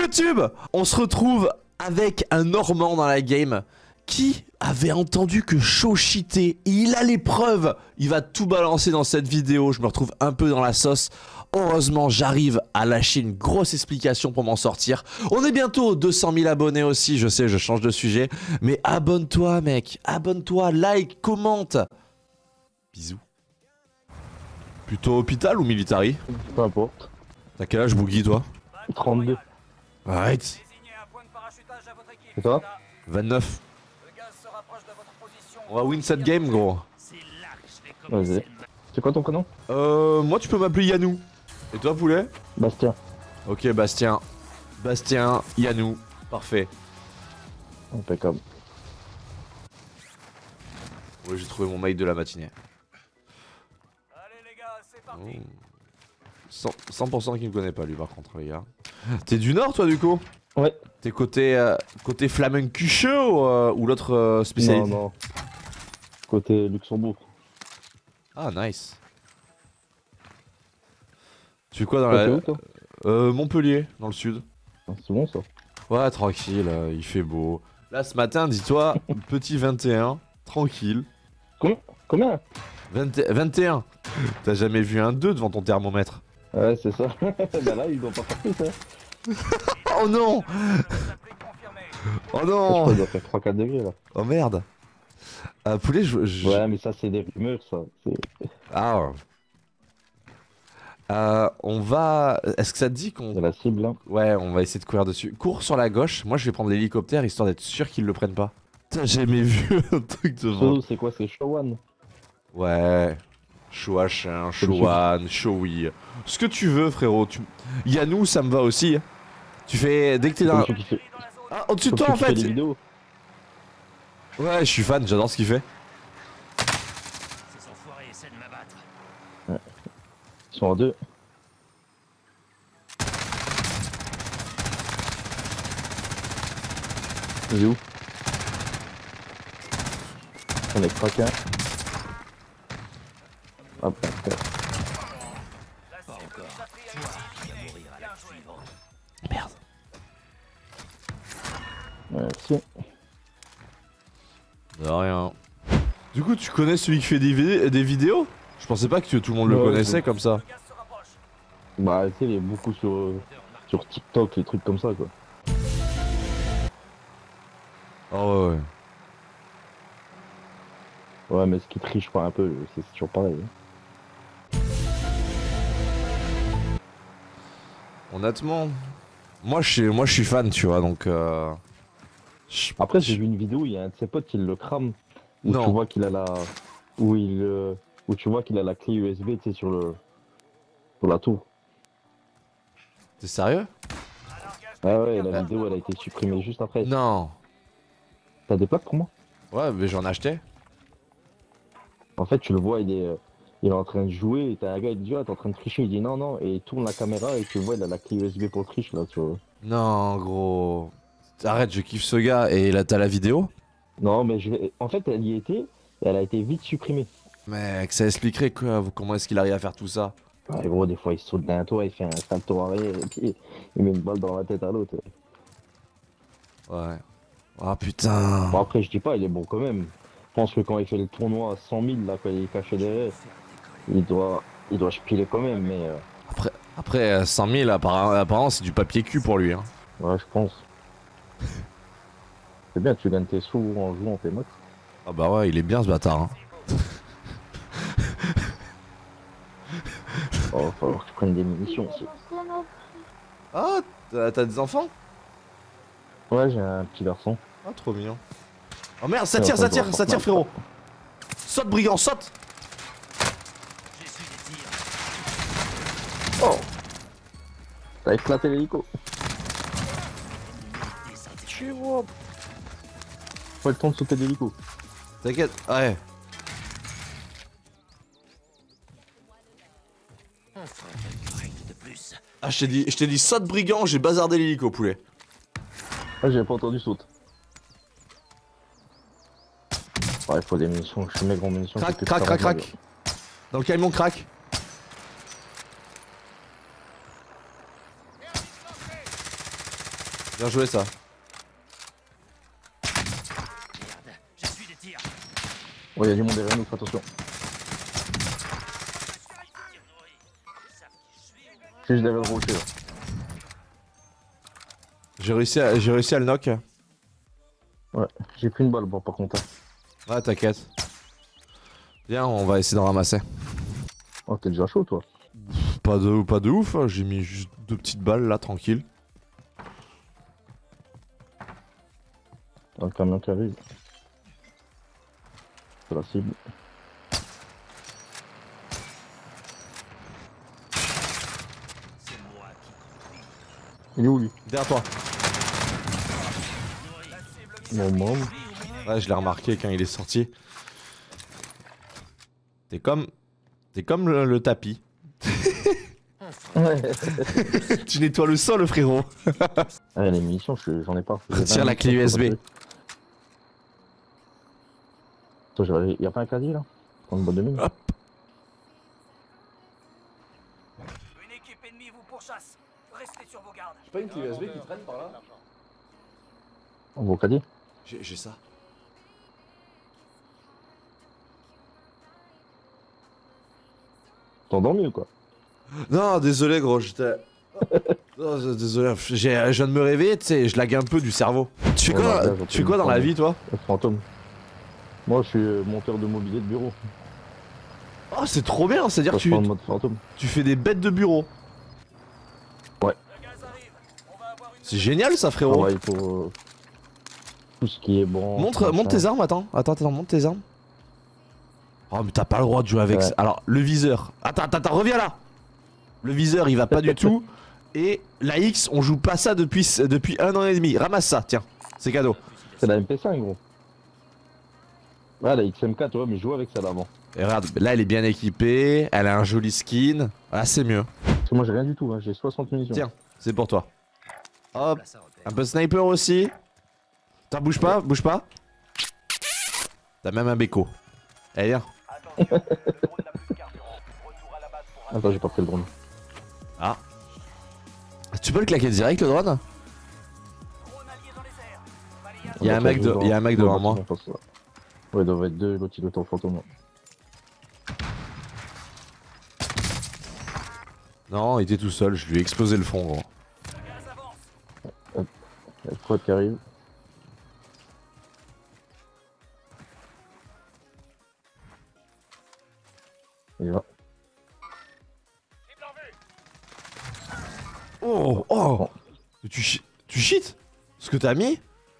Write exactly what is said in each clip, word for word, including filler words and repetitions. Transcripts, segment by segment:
YouTube, on se retrouve avec un Normand dans la game qui avait entendu que Chaud cheatait. Il a les preuves. Il va tout balancer dans cette vidéo. Je me retrouve un peu dans la sauce. Heureusement, j'arrive à lâcher une grosse explication pour m'en sortir. On est bientôt aux deux cent mille abonnés aussi. Je sais, je change de sujet. Mais abonne-toi, mec. Abonne-toi, like, commente. Bisous. Plutôt hôpital ou military? Peu importe. T'as quel âge, Boogie, toi? trente-deux. Arrête. Et toi? vingt-neuf. On va win cette game, gros. Vas-y. C'est quoi ton prénom? Euh, moi, tu peux m'appeler Yanou. Et toi, poulet? Bastien. Ok, Bastien. Bastien, Yanou. Parfait. Impeccable. Ouais, j'ai trouvé mon mail de la matinée. Allez les gars, c'est parti. Oh. cent pour cent qui me connaît pas, lui, par contre, les gars. T'es du Nord, toi, du coup? Ouais. T'es côté, euh, côté Flamencuche ou, euh, ou l'autre euh, spécialité? Non, non. Côté Luxembourg. Ah, nice. Tu fais quoi dans Toi, la... t'es où, toi? Euh, Montpellier, dans le sud. Ah, c'est bon, ça. Ouais, tranquille, euh, il fait beau. Là, ce matin, dis-toi, petit vingt et un, tranquille. Combien? Combien? vingt, vingt et un. T'as jamais vu un deux devant ton thermomètre? Ouais, c'est ça. Bah là, ils doivent pas faire plus, hein. Oh non! Oh Je non! crois qu'il doit faire trois quatre degrés, là. Oh merde! Euh, poulet, je... je- Ouais, mais ça, c'est des rumeurs, ça. C'est Ah. Euh, on va... Est-ce que ça te dit qu'on... c'est la cible, hein. Ouais, on va essayer de courir dessus. Cours sur la gauche, moi je vais prendre l'hélicoptère histoire d'être sûr qu'ils le prennent pas. T'as jamais vu un truc de Solo, c'est quoi? C'est Showan. Ouais. Chouachin, Chouan, Choui. Ce que tu veux, frérot. Tu... Yanou, ça me va aussi. Tu fais... Dès que t'es Comme dans... celui qui fait, Ah, au-dessus de comme toi en celui qui fait! fait des vidéos. Ouais, je suis fan, j'adore ce qu'il fait. Ces enfoirés essaient de m'abattre. Ils sont en deux. Il est où? On est craqué. Hop, hop, hop. Pas encore. Toi, tu vas mourir à la suivante. Merde. Merci. De rien. Du coup, tu connais celui qui fait des, vid- des vidéos? Je pensais pas que tout le monde le Ouais, connaissait ouais. comme ça. Le gaz se rapproche. Bah, tu sais, il est beaucoup sur, euh, sur TikTok, les trucs comme ça, quoi. Oh ouais, ouais. Ouais, mais ce qui triche pas un peu, c'est toujours pareil. hein. Honnêtement, moi je suis, moi je suis fan, tu vois, donc. Euh... je- Après, je- j'ai vu une vidéo, il y a un de ses potes qui le crame. Où Non. tu vois qu'il a la. Où il. euh, Où tu vois qu'il a la clé U S B, tu sais, sur le. Sur la tour. T'es sérieux? Ah ouais, la vidéo, elle a été supprimée juste après. Non. T'as des plaques pour moi? Ouais, mais j'en achetais. En fait, tu le vois, il est. euh, Il est en train de jouer, et t'as un gars, il dit, ah, t'es en train de tricher, il dit non, non, et il tourne la caméra, et tu le vois, il a la clé U S B pour le triche, là, tu vois. Non, gros. Arrête, je kiffe ce gars. Et là, t'as la vidéo? Non, mais je l'ai- en fait, elle y était, et elle a été vite supprimée. Mec, ça expliquerait quoi? Comment est-ce qu'il arrive à faire tout ça? Ouais, gros, des fois, il saute d'un toit, il fait un salto arrière, et puis il met une balle dans la tête à l'autre. Ouais. Ah putain. Bon, après, je dis pas, il est bon quand même. Je pense que quand il fait le tournoi à cent mille, là, quand il est caché derrière, il doit, il doit piler quand même, mais euh, Après, après euh, cent mille, apparemment, apparemment c'est du papier cul pour lui. Hein. ouais, je pense. C'est bien, tu gagnes tes sous en jouant tes mots. Ah bah ouais, il est bien ce bâtard. Hein. Oh, va falloir que tu prennes des munitions aussi. Ah, t'as t'as des enfants? Ouais, j'ai un petit garçon. Ah, trop mignon. Oh merde, ça Ouais, tire, on ça va tire, voir ça tire, Fortnite. frérot. Saute, brigand, saute. J'ai su des tirs. Oh, t'as éclaté l'hélico. Descendez. Pas le temps de sauter l'hélico. T'inquiète, ouais. On fera un truc correct de plus. Ah, je t'ai dit, je t'ai dit saute, brigand, j'ai bazardé l'hélico, poulet. Ah, j'ai pas entendu saute. Ouais, il faut des munitions. Je suis mes grands munitions. Crac, c'est que crac, ça crac, va, crac. Dans le camion, crac. Bien joué ça. Merde, j'essuie des tirs. Oh, il y a du monde derrière nous, fais attention. Je suis juste derrière le rocher là. J'ai réussi, à... j'ai réussi à le knock. Ouais, j'ai pris une balle, bon, par contre. Ouais, t'inquiète. Viens, on va essayer d'en ramasser. Oh, t'es déjà chaud toi. Pas de, pas de ouf, hein. J'ai mis juste deux petites balles là, tranquille. Un camion qui arrive. C'est la cible. C'est moi qui conduis. Il est où lui? Derrière toi. Mon môme. Ouais, je l'ai remarqué quand il est sorti. T'es comme... T'es comme le, le tapis. Ouais. Tu nettoies le sol, frérot. Ah, les munitions, je- j'en ai pas. Retire la clé U S B. Attends, j'aurais- y a pas un caddie là? Dans le boîte de mine? Hop. Une équipe ennemie vous pourchasse. Restez sur vos gardes. J'ai pas une clé U S B qui traîne par là? On va au caddie? J'ai ça. T'as endormi ou quoi? Non, désolé gros, j'étais... Non, d- désolé, j'ai- je viens de me réveiller, tu sais, je lag un peu du cerveau. Tu fais Ouais, quoi, bah, là, tu fais quoi dans la vie, toi? Le fantôme. Moi, je suis euh, monteur de mobilier de bureau. Oh, c'est trop bien, c'est-à-dire que Je tu, prends le mode fantôme. tu fais des bêtes de bureau. Le gaz arrive. On va avoir une C'est génial ça, On frérot. travaille pour euh, tout ce qui est bon. Montre, montre tes armes, attends, attends, attends, montre tes armes. Oh, mais t'as pas le droit de jouer avec Ouais. ça. Alors, le viseur. Attends, attends, attends, reviens là. Le viseur, il va pas du tout. Et la X, on joue pas ça depuis, depuis un an et demi. Ramasse ça, tiens, c'est cadeau. C'est la M P cinq, gros. Ouais, la X M quatre, ouais, mais je joue avec celle d'avant. Et regarde, là, elle est bien équipée. Elle a un joli skin. Ah, c'est mieux. Parce que moi, j'ai rien du tout, hein. J'ai soixante munitions. Tiens. C'est pour toi. Hop, Place à repère. un peu de sniper aussi. T'en bouge pas, bouge pas. T'as même un béco. Allez, viens. Attention, le drone n'a plus de carburant. Retour à la base pour Attends, j'ai pas pris le drone. Ah. Tu peux le claquer direct, le drone? drone allié dans les airs. Balayage. Il y a un mec de- il y a un mec devant moi. Ouais, il doit être deux, l'autre il doit être en fantôme. Non, il était tout seul, je lui ai explosé le fond, gros. Le gaz avance. Il y a le quad qui arrive. Il va. Cible en vue. Oh, oh. Tu, chi- tu cheats? Ce que t'as mis?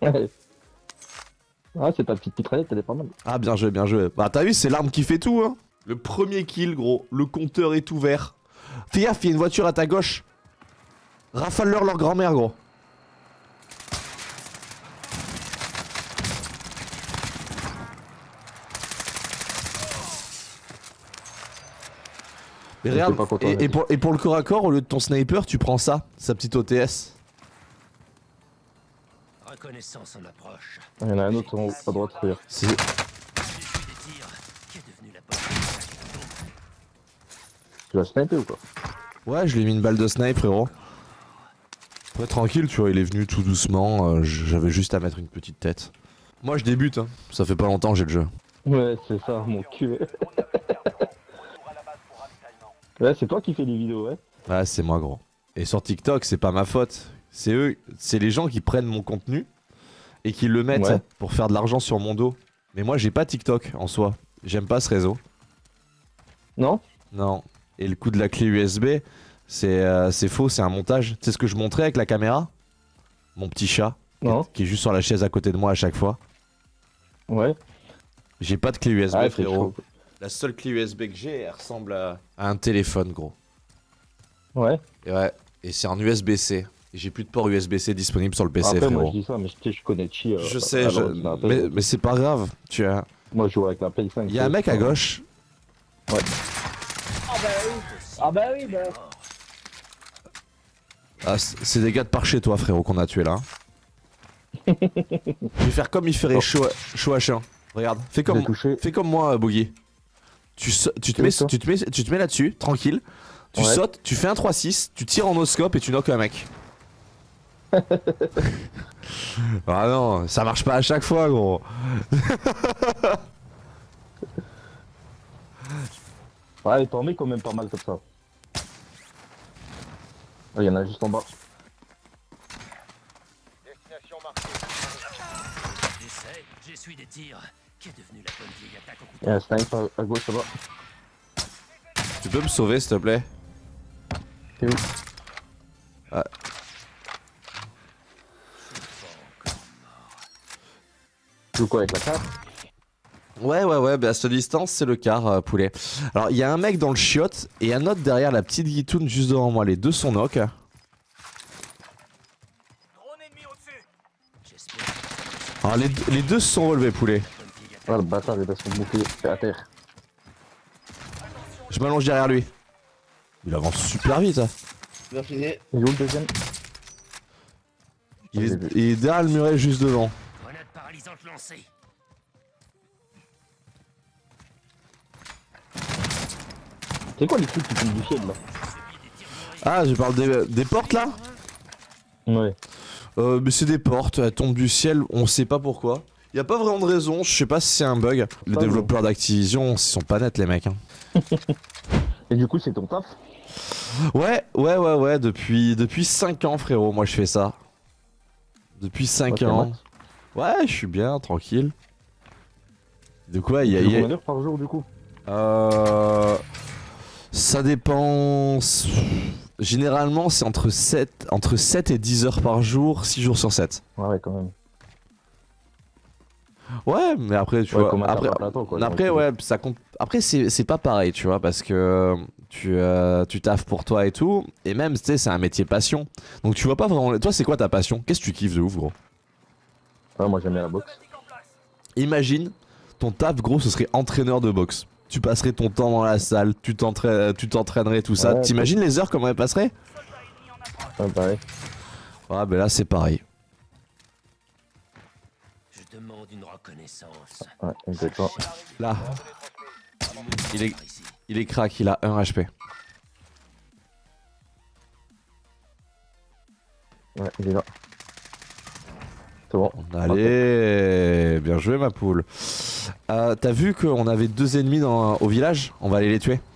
Ah, c'est ta petite mitraillette, elle est pas mal. Ah, bien joué, bien joué. Bah, t'as vu, c'est l'arme qui fait tout, hein. Le premier kill, gros. Le compteur est ouvert. Fais gaffe, il y a une voiture à ta gauche. Rafale-leur leur grand-mère, gros. Et Je regarde, suis pas content, et, et vas-y. pour, et pour le corps à corps, au lieu de ton sniper, tu prends ça, sa petite O T S. Reconnaissance en approche. Il y en a un autre en haut, à droite, regarde. C'est... J'essuie des tirs. Qu'est devenu la bonne? Tu vas sniper ou quoi? Ouais, je lui ai mis une balle de snipe, frérot. Ouais, tranquille, tu vois, il est venu tout doucement. euh, J'avais juste à mettre une petite tête. Moi, je débute, hein. Ça fait pas longtemps que j'ai le jeu. Ouais, c'est ça, mon cul. Ouais, c'est toi qui fais des vidéos, ouais. Ouais, c'est moi, gros. Et sur TikTok, c'est pas ma faute. C'est eux, c'est les gens qui prennent mon contenu et qui le mettent Ouais. pour faire de l'argent sur mon dos. Mais moi, j'ai pas TikTok en soi. J'aime pas ce réseau. Non? Non. Et le coup de la clé U S B, c'est euh, c'est faux, c'est un montage. Tu sais ce que je montrais avec la caméra? Mon petit chat, qui est- Non. qui est juste sur la chaise à côté de moi à chaque fois. Ouais. J'ai pas de clé U S B, Ah, c'est frérot. chaud. La seule clé U S B que j'ai, elle ressemble à, à un téléphone, gros. Ouais. Et ouais, et c'est en U S B C. Et j'ai plus de port U S B C disponible sur le P C, Après, moi frérot. je dis ça, mais je, tu sais, je connais Chi. euh, Je sais, à je- l'ordinateur. mais, mais c'est pas grave. Tu as... Moi je joue avec la Play cinq. Il y a un mec à gauche. Ah bah oui. Ah bah oui, bah. Ah, c- c'est des gars de par chez toi, frérot, qu'on a tué là. Je vais faire comme il ferait Oh. chaud, chaud à chien. Regarde, fais J'ai comme, touché. fais comme moi, euh, Boogie. Tu, sa- tu, te C'est mets, où, ça tu, te mets, tu te mets là-dessus, tranquille. Tu Ouais. sautes, tu fais un trois six, tu tires en no-scope et tu knock un mec. Ah non, ça marche pas à chaque fois, gros. Ouais, t'en mets quand même pas mal comme ça. Il y en a juste en bas. J'essaie, j'essuie des tirs. Qu'est devenu la bonne vieille attaque au Il y a un sniper à gauche là-bas. Tu peux me sauver, s'il te plaît? T'es où? Ah. Tu joues quoi avec la carte? Ouais, ouais, ouais, bah à cette distance, c'est le quart, euh, poulet. Alors, il y a un mec dans le chiotte et un autre derrière la petite guitoune juste devant moi. Les deux sont knock. Drone ennemi au-dessus. J'espère. Alors, les, les deux se sont relevés, poulet. Ah, le bâtard, il a son bouclier à terre. Je m'allonge derrière lui. Il avance super vite. Hein. Il est où le deuxième? Il est, il est derrière le muret juste devant. Grenade paralysante lancée. C'est quoi les trucs qui tombent du ciel là? Ah, je parle des, des portes là? Ouais. Euh, mais c'est des portes, elles tombent du ciel, on sait pas pourquoi. Y a pas vraiment de raison, je sais pas si c'est un bug. Les Pas développeurs d'Activision, ils sont pas nets les mecs. Hein. Et du coup, c'est ton taf? Ouais, ouais, ouais, ouais, depuis, depuis cinq ans frérot, moi je fais ça. Depuis cinq Ok, ans. Max. Ouais, je suis bien, tranquille. De quoi il y a... Tu joues y a- combien d'heures par jour du coup? Euh... Ça dépend... Généralement c'est entre sept, entre sept et dix heures par jour, six jours sur sept. Ouais, ouais, quand même. Ouais, mais après tu Ouais, vois... comme un Après, taf à plein temps, quoi, après donc, ouais, ça compte... Après c'est c'est pas pareil, tu vois, parce que tu, euh, tu taffes pour toi et tout, et même, tu sais, c'est un métier passion. Donc tu vois pas vraiment... Toi c'est quoi ta passion? Qu'est-ce que tu kiffes de ouf, gros? Ouais, moi j'aime bien la boxe. Imagine, ton taf, gros, ce serait entraîneur de boxe. Tu passerais ton temps dans la salle, tu t'entraî- tu t'entraînerais, tout ça. Ouais, T'imagines les heures comment elles passeraient? Ouais, pareil. Ah, ben là, c'est pareil. Je demande une reconnaissance. Ouais, exactement. Là, il est, Par ici. il est crack, il a un H P. Ouais, il est là. C'est bon. Allez, bien joué, ma poule. Euh, T'as vu qu'on avait deux ennemis dans, au village? On va aller les tuer.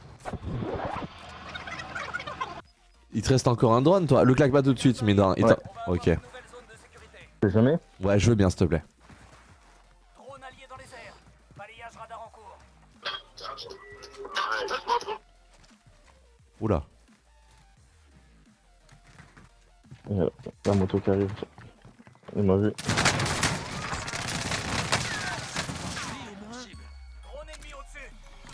Il te reste encore un drone, toi? Le claque pas tout de suite, mais dans... il Ouais. t'en- Ok. Nouvelle zone de sécurité. C'est jamais? Ouais, je veux bien, s'il te plaît. Drone allié dans les airs. Balayage radar en cours. Oula. Il y a la moto qui arrive. Il m'a vu. Drone ennemi au-dessus.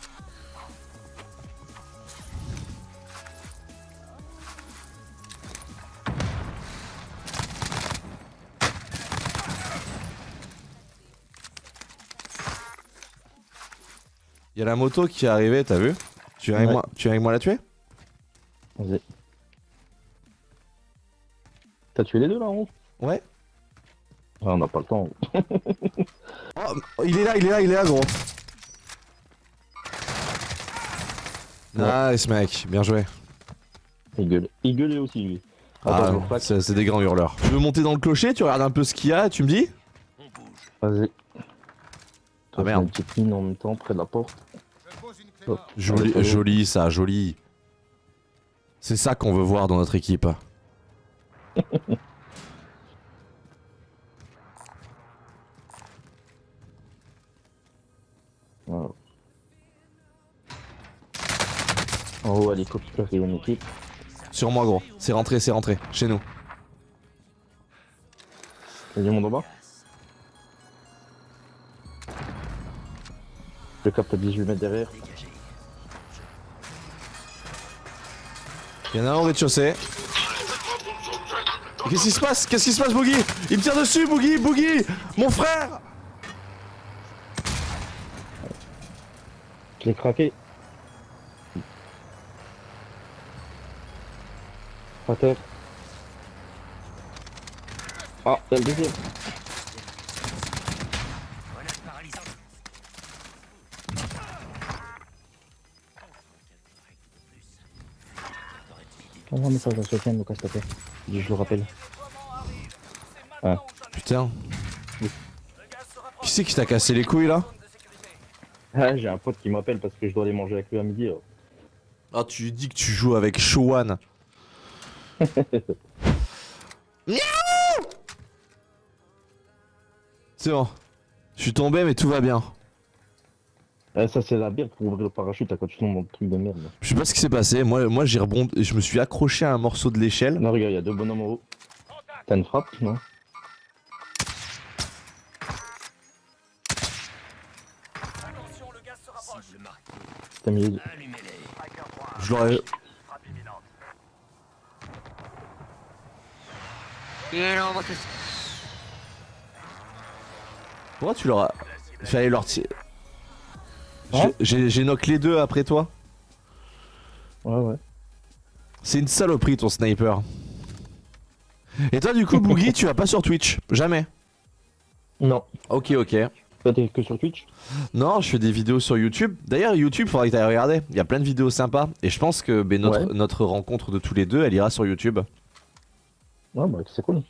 Il y a la moto qui est arrivée, t'as vu? Tu viens avec Ouais. moi, tu viens avec moi la tuer? Vas-y. T'as tué les deux là en haut? Ouais. Ah, on n'a pas le temps. Oh, il est là, il est là, il est là, gros. Nice, mec, bien joué. Il gueule. Il gueulait aussi lui. Ah, Attends, je replaque. c'est c'est des grands hurleurs. Tu veux monter dans le clocher? Tu regardes un peu ce qu'il y a, tu me dis? On bouge. Vas-y. Ah, merde. Une petite mine en même temps près de la porte. Hop. Joli, Ouais, joli ça, joli. C'est ça qu'on veut voir dans notre équipe. Voilà. En haut, hélicoptère, il y a une équipe. Sur moi, gros. C'est rentré, c'est rentré. Chez nous. Il y a du monde en bas. Le cap à dix-huit mètres derrière. Dégagez. Il y en a un au rez-de-chaussée. Qu'est-ce qui se passe? Qu'est-ce qui se passe, Boogie? Il me tire dessus, Boogie, Boogie! Mon frère! Je l'ai craqué. Par terre. Ah, c'est le deuxième. Grenade paralysante. Envoie un message à Sofiane, Lucas, s'il te plaît. Dis, je le rappelle. Ah. Putain. Le gaz se rapproche. Qui c'est qui t'a cassé les couilles là? Zone de sécurité. Ah, j'ai un pote qui m'appelle parce que je dois aller manger avec lui à midi. là. Ah, tu lui dis que tu joues avec Showan. Miaou. C'est bon. Je suis tombé mais tout va bien. Ah, ça, c'est la bière pour ouvrir le parachute à quand tu tombes dans le truc de merde. là. Je sais pas ce qui s'est passé. Moi, moi j'ai rebondi. Je me suis accroché à un morceau de l'échelle. Non, regarde, il y a deux bonhommes en haut. T'as une frappe, non? Attention, le gaz se rapproche. Cible marquée. T'as mis. Allumez-les. Striker trois. Je l'aurais. Frappe imminente. Pourquoi tu leur as. Il fallait leur tirer. Hein J'ai j'ai knock les deux après toi. Ouais, ouais. C'est une saloperie ton sniper. Et toi du coup Boogie tu vas pas sur Twitch? Jamais. Non. Ok ok. Toi, t'es que sur Twitch? Non je fais des vidéos sur YouTube. D'ailleurs YouTube faudrait que t'ailles regarder. Il y a plein de vidéos sympas. Et je pense que ben, notre, Ouais. notre rencontre de tous les deux elle ira sur YouTube. Ouais, bah, c'est cool.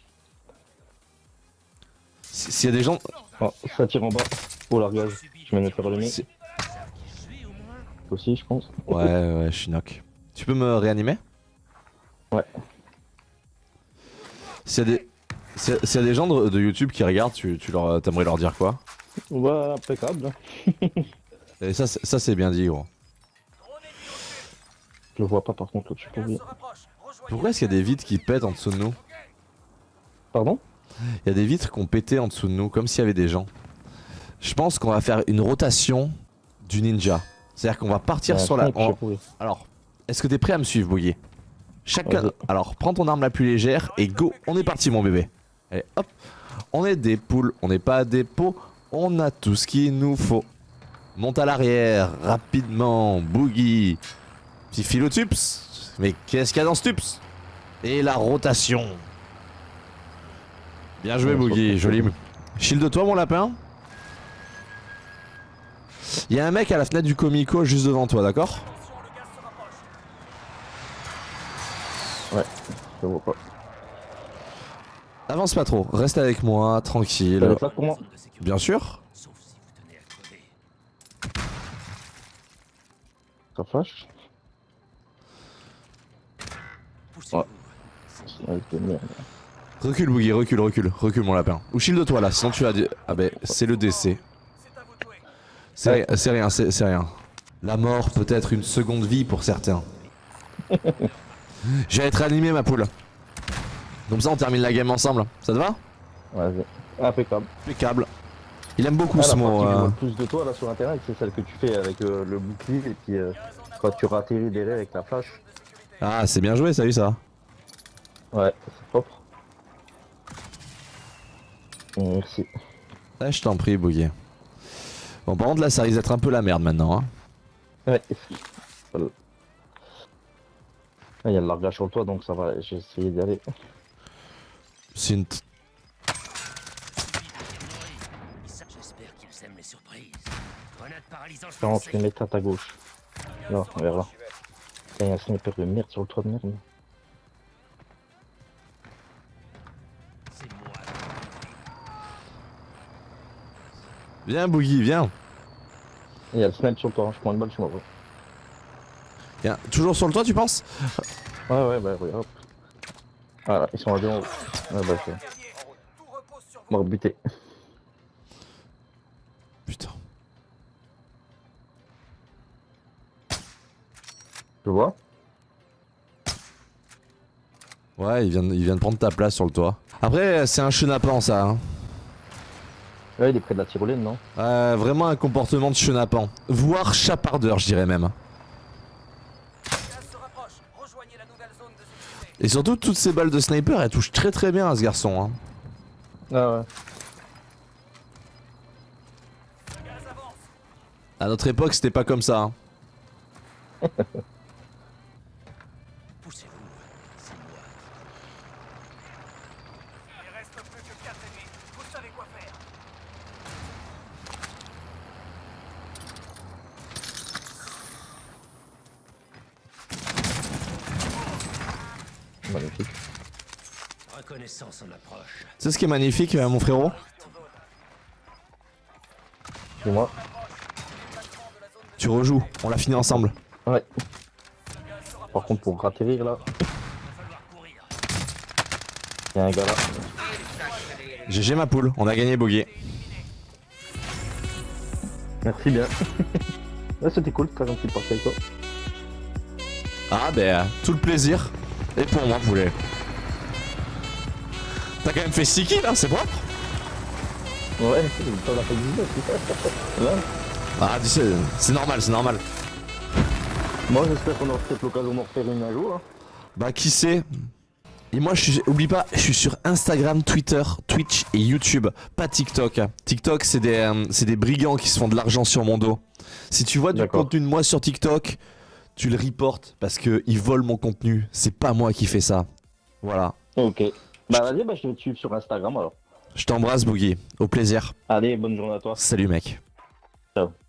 Si- S'il y a des gens. Oh, ça tire en bas. Au largage. Je viens de me faire allumer. Si- Aussi, je pense. Ouais ouais je suis knock. Tu peux me réanimer? Ouais. S'il y a des. S'il y a- s'il y a des gens de, de YouTube qui regardent, tu, tu leur t'aimerais leur dire quoi? Ouais, impeccable. Et ça c'est- ça c'est bien dit gros. Drone ennemi au-dessus. Je le vois pas par contre, là, je sais Le pas où il gaz est. se rapproche. Rejoignez Pourquoi est-ce qu'il y a des vitres qui pètent en dessous de nous? Pardon? Il y a des vitres qui ont pété en dessous de nous, comme s'il y avait des gens. Je pense qu'on va faire une rotation du ninja. C'est-à-dire qu'on va partir Ouais, sur la... je sais en- pas où il est. Alors, est-ce que t'es prêt à me suivre, Boogie? Chacun... Vas-y. Alors, prends ton arme la plus légère et go. On est parti, mon bébé. Allez, hop. On est des poules, on n'est pas des pots. On a tout ce qu'il nous faut. Monte à l'arrière, rapidement, Boogie. Petit fil au tups. Mais qu'est-ce qu'il y a dans ce tups? Et la rotation. Bien joué, Ouais, Boogie, sur- joli. Shield-toi, mon lapin. Il y a un mec à la fenêtre du Comico juste devant toi, d'accord? Attention, le gaz se rapproche. Je le vois pas. Avance pas trop, reste avec moi, tranquille. T'as des plaques pour moi? Zone de sécurité. Bien sûr. Sauf si vous tenez à crever. Ça flash? Poussez-vous. Ouais, de merde. Recule, Boogie, recule, recule, recule, mon lapin. Ou shield-toi là, sinon tu vas dire. Ah ben, c'est le décès. C'est à vous de jouer. C'est ri- c'est rien, c'est c'est rien. La mort peut être une seconde vie pour certains. Je vais être animé, ma poule. Comme ça, on termine la game ensemble. Ça te va? Vas-y. Impeccable. Impeccable. Il aime beaucoup Ah, ce la mot. partie que je euh. vois le plus de toi là sur internet, c'est celle que tu fais avec euh, le bouclier et puis euh, quand tu ratterris derrière avec la flash. Ah, c'est bien joué, ça, vu ça. Ouais, c'est propre. Merci. Ah, je t'en prie, Boogie. Bon, par contre, là, ça risque d'être un peu la merde maintenant. Hein. Ouais. Voilà. Ah, il y a le largage sur le toit donc ça va, j'ai essayé d'y aller. C'est une. t- Ça, j'espère qu'ils aiment les surprises. Grenade paralysante. quarante kilomètres à ta gauche. Là, vers là. Il y a un sniper de merde sur le toit de merde. C'est moi. Viens, Boogie, viens. Il y a le sniper sur le toit, je prends une balle sur moi. Viens. Toujours sur le toit, tu penses? Ouais, ouais, bah, oui, hop. Voilà, ils sont à deux en haut. Ouais, bah, c'est Guerrier, tout repose sur vous. mort buté. Putain. Tu vois? Ouais, il vient, de- il vient de prendre ta place sur le toit. Après, c'est un chenapan, ça. Hein. Ouais, il est près de la tyrolienne, non? Euh, vraiment un comportement de chenapan. Voire chapardeur, je dirais même. Le gaz se rapproche. Rejoignez la nouvelle zone de sécurité. Et surtout, toutes ces balles de sniper, elles touchent très très bien à ce garçon. Hein. Ah ouais. Le gaz avance. À notre époque, c'était pas comme ça. Hein. Poussez-vous. C'est moi. Il reste plus que quatre ennemis. Vous savez quoi faire. Magnifique. Reconnaissez. reconnaissance en approche. C'est ce qui est magnifique, euh, mon frérot. C'est moi. Tu rejoues, on l'a fini ensemble. Ouais. Par contre, pour atterrir là, il y a un gars là. G G ma poule, on a gagné Boguet. Merci bien. Ouais, c'était cool, très gentil de passer avec toi. Ah ben, euh, tout le plaisir. Et pour moi, poulet. T'as quand même fait six kills, hein, c'est propre. Ouais, on a fait dix-neuf. Ouais. Ah, tu sais, c'est normal, c'est normal. Moi, j'espère qu'on aura peut-être l'occasion d'en refaire une un jour. Hein. Bah, qui sait. Et moi, je suis, oublie pas, je suis sur Instagram, Twitter, Twitch et YouTube, pas TikTok. TikTok, c'est des, euh, c'est des brigands qui se font de l'argent sur mon dos. Si tu vois du contenu de moi sur TikTok, tu le reportes parce qu'ils volent mon contenu. C'est pas moi qui fais ça. Voilà. Ok. Bah vas-y, bah, je vais te suivre sur Instagram alors. Je t'embrasse, Boogie. Au plaisir. Allez, bonne journée à toi. Salut, mec. Ciao.